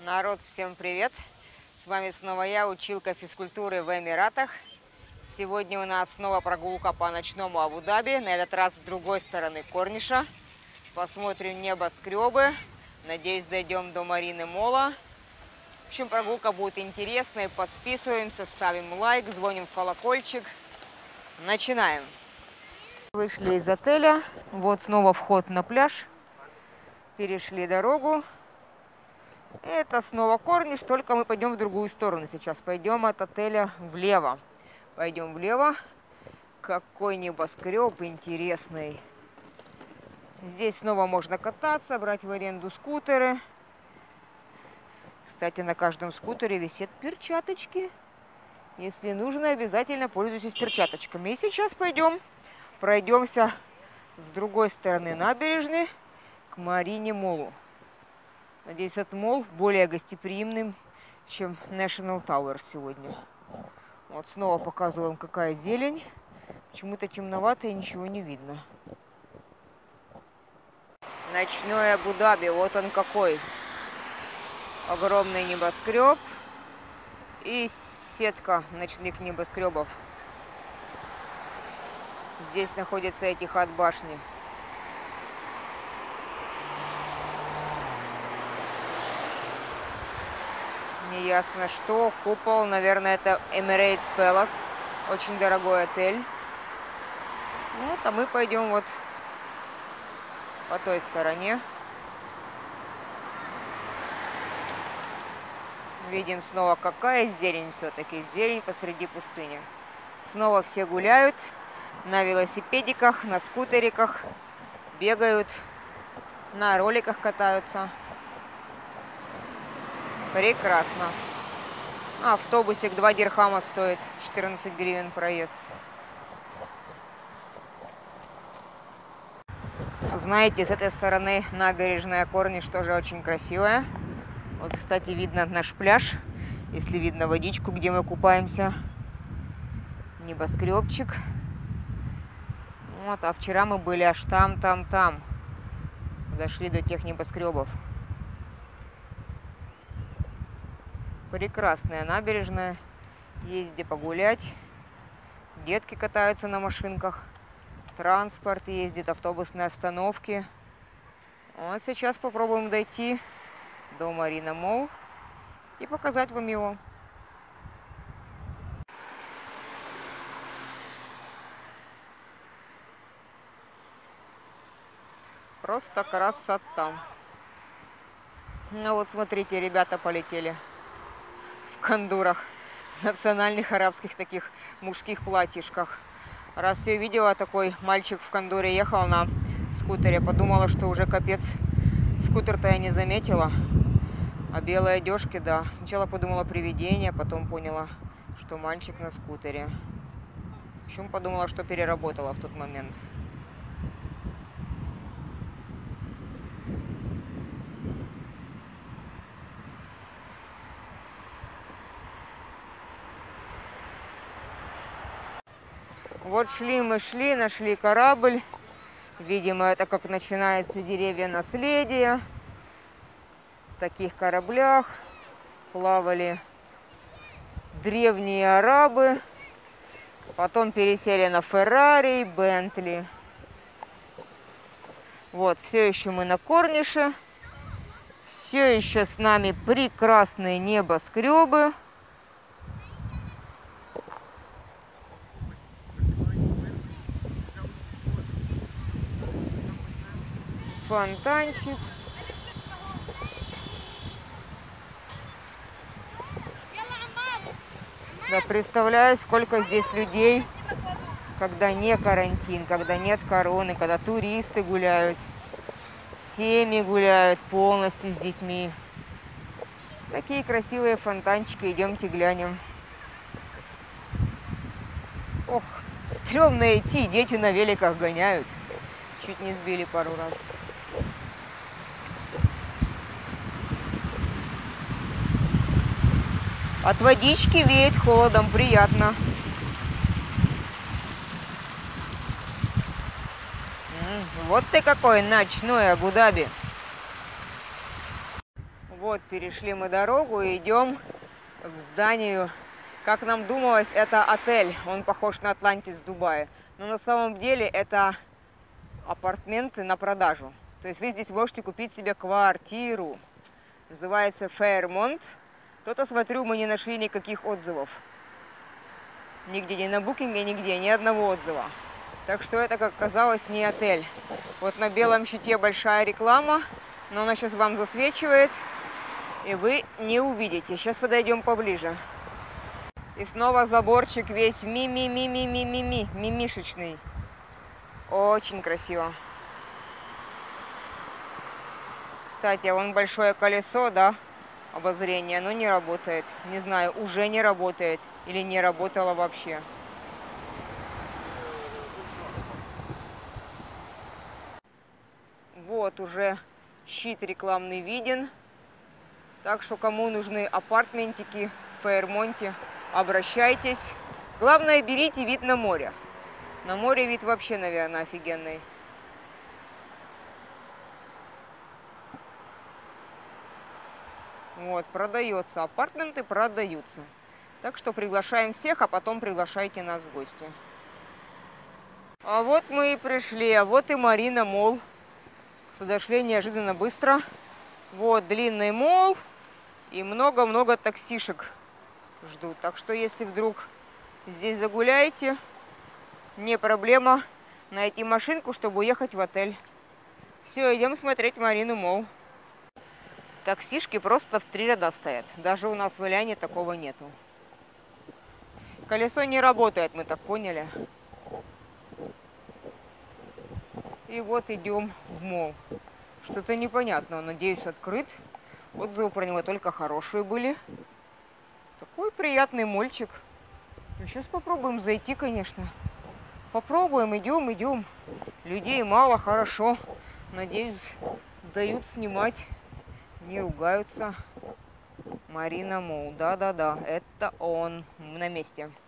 Народ, всем привет! С вами снова я, училка физкультуры в Эмиратах. Сегодня у нас снова прогулка по ночному Абу-Даби, на этот раз с другой стороны Корниша. Посмотрим небоскребы, надеюсь, дойдем до Марины Мола. В общем, прогулка будет интересной, подписываемся, ставим лайк, звоним в колокольчик. Начинаем! Вышли из отеля, вот снова вход на пляж, перешли дорогу. Это снова Корниш, только мы пойдем в другую сторону сейчас. Пойдем от отеля влево. Пойдем влево. Какой небоскреб интересный. Здесь снова можно кататься, брать в аренду скутеры. Кстати, на каждом скутере висят перчаточки. Если нужно, обязательно пользуйтесь перчаточками. И сейчас пойдем, пройдемся с другой стороны набережной к Марине Молу. Надеюсь, этот мол более гостеприимным, чем National Tower сегодня. Вот снова показываем, какая зелень. Почему-то темновато и ничего не видно. Ночной Абу-Даби, вот он какой. Огромный небоскреб и сетка ночных небоскребов. Здесь находятся Этихад башни. Неясно что. Купол, наверное, это Emirates Palace. Очень дорогой отель. Вот, а мы пойдем вот по той стороне. Видим снова, какая зелень все-таки. Зелень посреди пустыни. Снова все гуляют на велосипедиках, на скутериках. Бегают, на роликах катаются. Прекрасно. Автобусик 2 дирхама стоит, 14 гривен проезд. Знаете, с этой стороны набережная Корниш тоже очень красивая. Вот, кстати, видно наш пляж, если видно водичку, где мы купаемся. Небоскребчик. Вот, а вчера мы были аж там. Дошли до тех небоскребов. Прекрасная набережная, есть где погулять, детки катаются на машинках, транспорт ездит, автобусные остановки. Вот сейчас попробуем дойти до Марина Мол и показать вам его. Просто красота. Ну вот смотрите, ребята полетели. В кондурах, национальных арабских таких мужских платьишках. Раз я видела, такой мальчик в кондуре ехал на скутере, подумала, что уже капец, скутер-то я не заметила, а белые одежки, да. Сначала подумала привидение, потом поняла, что мальчик на скутере. В общем, подумала, что переработала в тот момент. Вот шли мы, нашли корабль. Видимо, это как начинается деревья наследия. В таких кораблях плавали древние арабы. Потом пересели на Феррари, Бентли. Вот, все еще мы на Корнише. Все еще с нами прекрасные небоскребы. Фонтанчик. Да, представляю, сколько здесь людей, когда не карантин, когда нет короны, когда туристы гуляют, семьи гуляют полностью с детьми. Такие красивые фонтанчики, идемте глянем. Ох, стрёмно идти, дети на великах гоняют. Чуть не сбили пару раз. От водички веет холодом, приятно. Вот ты какой ночной Абу-Даби. Вот, перешли мы дорогу и идем к зданию. Как нам думалось, это отель. Он похож на Атлантис в Дубае. Но на самом деле это апартаменты на продажу. То есть вы здесь можете купить себе квартиру. Называется Fairmont. То-то, смотрю, мы не нашли никаких отзывов. Нигде, ни на букинге, нигде, ни одного отзыва. Так что это, как оказалось, не отель. Вот на белом щите большая реклама, но она сейчас вам засвечивает, и вы не увидите. Сейчас подойдем поближе. И снова заборчик весь мимишечный. Очень красиво. Кстати, вон большое колесо, да, обозрение, но не работает. Не знаю, уже не работает или не работало вообще. Вот уже щит рекламный виден. Так что кому нужны апартментики в Фейермонте, обращайтесь. Главное, берите вид на море. На море вид вообще, наверное, офигенный. Вот, продается. Апартменты продаются. Так что приглашаем всех, а потом приглашайте нас в гости. А вот мы и пришли. А вот и Марина Молл. Подошли неожиданно быстро. Вот длинный молл и много-много таксишек ждут. Так что если вдруг здесь загуляете, не проблема найти машинку, чтобы уехать в отель. Все, идем смотреть Марину Молл. Таксишки просто в 3 ряда стоят. Даже у нас в Иляне такого нету. Колесо не работает, мы так поняли. И вот идем в молл. Что-то непонятное, надеюсь, открыт. Отзывы про него только хорошие были. Такой приятный мольчик. Ну, сейчас попробуем зайти, конечно. Попробуем, идем. Людей мало, хорошо. Надеюсь, дают снимать, не ругаются. Марина Молл, да, это он на месте.